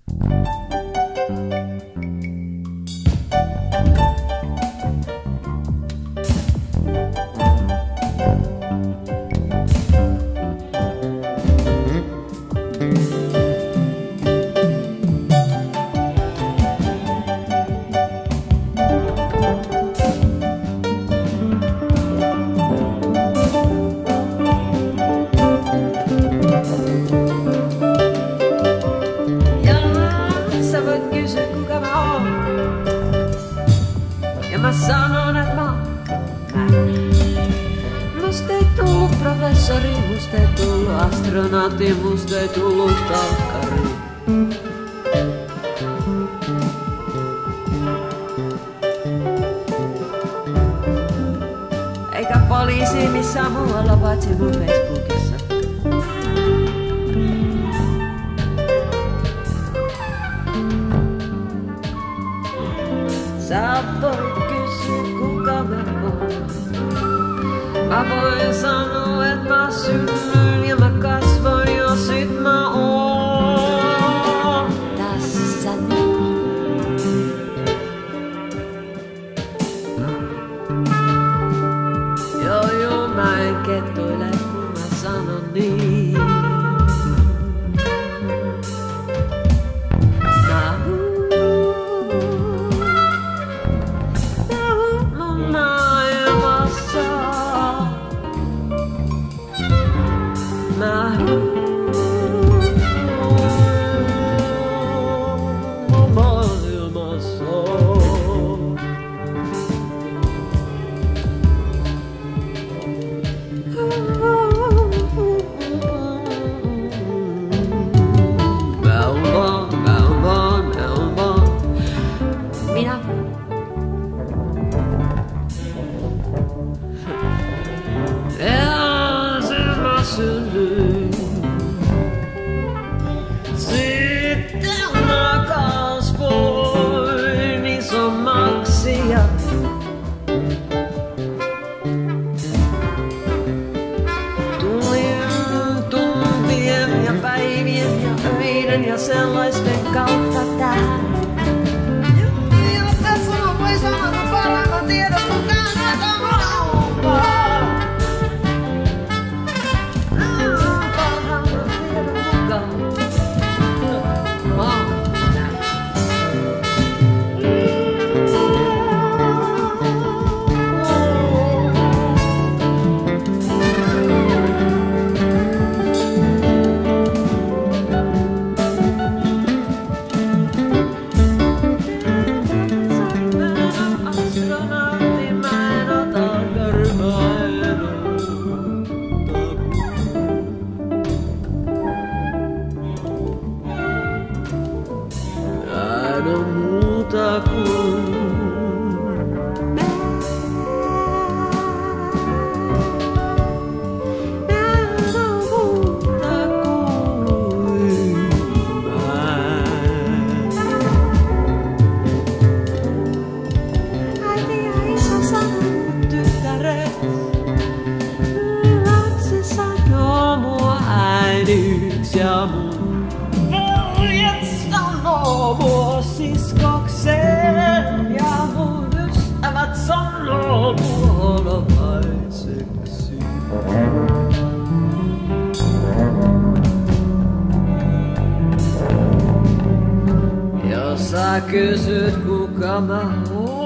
Mä sanon, et mä musta ei tullut professori, musta ei tullut astronautti, musta ei tullut talkkari. Eikä poliisi missään muualla paitsi mun Facebookissa. Sä voit kysyä kuka mä oon. Mä voin sanoa et mä synnyin ja mä kasvoin ja sit mä oon tässä nyt. Joo, mä en kettuile kun mä sanon niin. Sitten mä kasvoin isommaksi ja tulin tuntien ja päivien ja öiden ja sellaisten kautta tähän. Ja tässä voi sanoa parhaimman tiedon mukaan näitä laulaa. Ja mun veljet sanoo mua siskokseen ja mun ystävät sanoo mua holopaiseksi. Jos sä kysyt kuka mä oon,